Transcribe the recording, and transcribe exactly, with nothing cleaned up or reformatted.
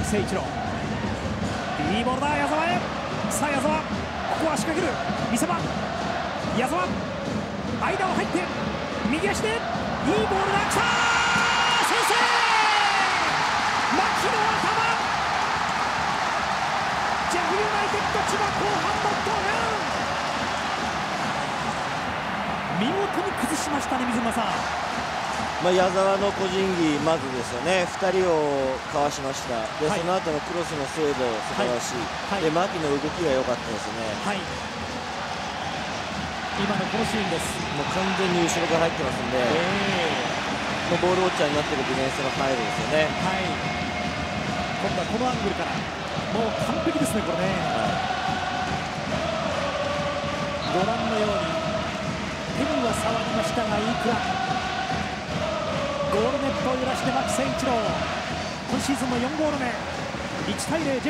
誠一郎、いいボールだ矢沢へ。さあ矢沢、ここは仕掛ける見せ場。矢沢、間を入って右足でいいボールが来た。先制、牧の頭。ジェフユナイテッド千葉、後半のドラン、見事に崩しましたね水沼さん。 まあ、矢沢の個人技、まずですよね、ふたりをかわしました。で、はい、その後のクロスの精度、素晴らしい、はいはい、で牧の動きが良かったですね、はい、 今のこのシーンです。 もう完全に後ろから入ってますんで、えー、もうボールウォッチャーになっているディフェンスの態度ですよね、はい、 今度はこのアングルから、もう完璧ですね、これね、はい、ご覧のように、手には触りましたが、いくら。ゴールネットを揺らして牧誠一郎、今シーズンのよんゴール目。いちたいゼロ。